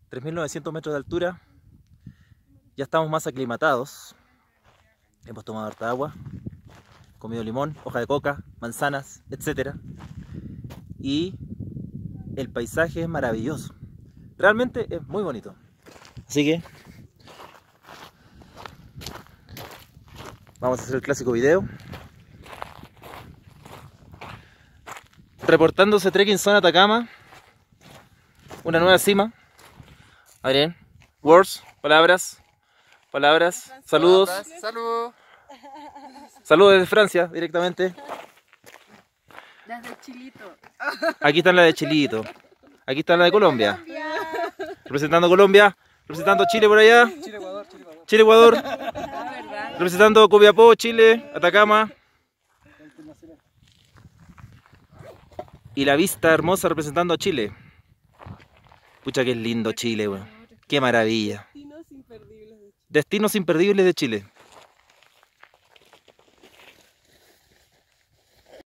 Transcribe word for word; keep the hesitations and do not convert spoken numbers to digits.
tres mil novecientos metros de altura. Ya estamos más aclimatados. Hemos tomado harta agua, comido limón, hoja de coca, manzanas, etcétera. Y el paisaje es maravilloso. Realmente es muy bonito. Así que vamos a hacer el clásico video. Reportándose Trekking Zone Atacama. Una nueva cima. Adrián, words, palabras, palabras, saludos. Saludos. Saludos desde Francia, directamente. Desde Chilito. Aquí está la de Chilito. Aquí está la de Colombia. Representando Colombia. Representando Chile por allá. Chile, Ecuador, Chile, Ecuador. Chile, Ecuador. Ah, ¿verdad? Representando Copiapó, Chile, Atacama. Y la vista hermosa representando a Chile. Pucha, que es lindo Chile, weón. Qué maravilla. Destinos imperdibles de Chile. Destinos imperdibles de Chile.